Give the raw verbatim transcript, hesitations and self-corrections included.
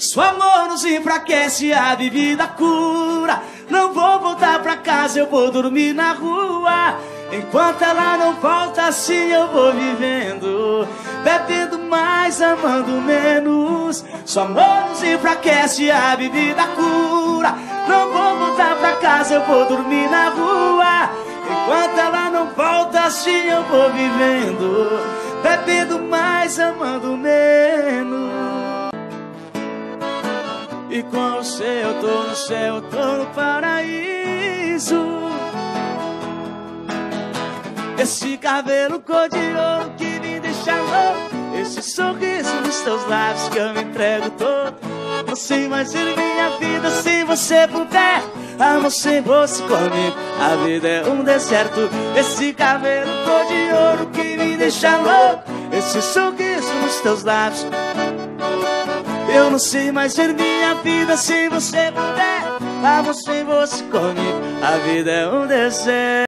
Seu amor nos enfraquece, a bebida cura. Não vou voltar pra casa, eu vou dormir na rua. Enquanto ela não volta, assim eu vou vivendo, bebendo mais, amando menos. Seu amor nos enfraquece, a bebida cura. Não vou voltar pra casa, eu vou dormir na rua. Enquanto ela não volta, assim eu vou vivendo, bebendo mais, amando menos. E com você eu tô no céu, eu tô no paraíso. Esse cabelo cor de ouro que me deixa louco, esse sorriso nos teus lábios que eu me entrego todo. Não sei mais ser minha vida sem você por perto. Amo sem você comigo, a vida é um deserto. Esse cabelo cor de ouro que me deixa louco, esse sorriso nos teus lábios. Eu não sei mais ser minha vida sem você por perto. Amo sem você comigo, a vida é um deserto.